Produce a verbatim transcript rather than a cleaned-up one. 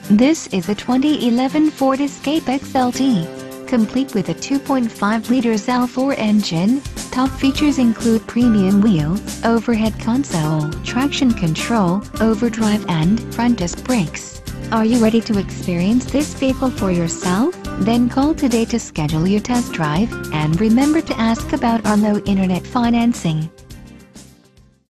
This is a twenty eleven Ford Escape X L T. Complete with a two point five liter L four engine, top features include premium wheels, overhead console, traction control, overdrive and front disc brakes. Are you ready to experience this vehicle for yourself? Then call today to schedule your test drive, and remember to ask about our low internet financing.